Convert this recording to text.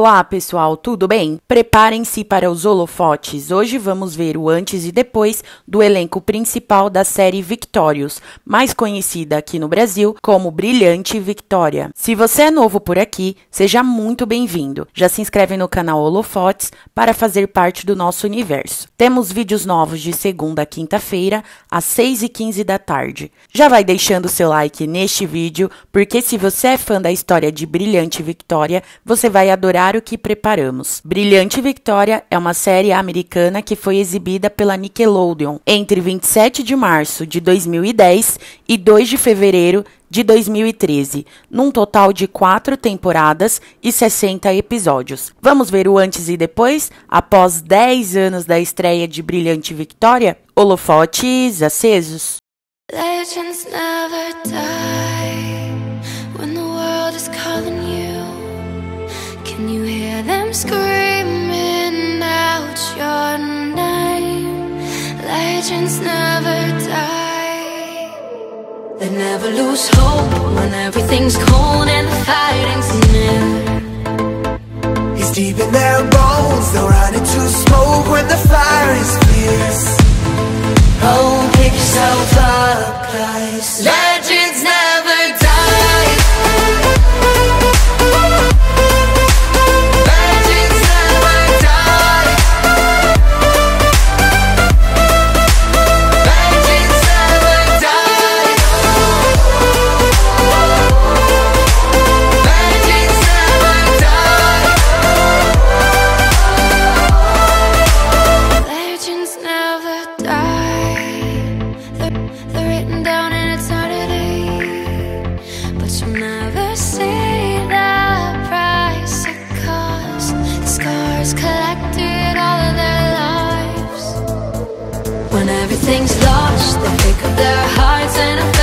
Olá pessoal, tudo bem? Preparem-se para os holofotes. Hoje vamos ver o antes e depois do elenco principal da série Victorious, mais conhecida aqui no Brasil como Brilhante Victoria. Se você é novo por aqui, seja muito bem-vindo. Já se inscreve no canal Holofotes para fazer parte do nosso universo. Temos vídeos novos de segunda a quinta-feira, às 6h15 da tarde. Já vai deixando seu like neste vídeo, porque se você é fã da história de Brilhante Victoria, você vai adorar o que preparamos. Brilhante Victoria é uma série americana que foi exibida pela Nickelodeon entre 27 de março de 2010 e 2 de fevereiro de 2013, num total de 4 temporadas e 60 episódios. Vamos ver o antes e depois, após 10 anos da estreia de Brilhante Victoria? Holofotes acesos. Legends never die when the world is calling you. Can you hear them screaming out your name? Legends never die. They never lose hope when everything's cold and the fighting's near. It's deep in their bones, they'll run into smoke when the fire is fierce. Oh, pick yourself up, guys. Legends never die. When everything's lost, they pick up their hearts and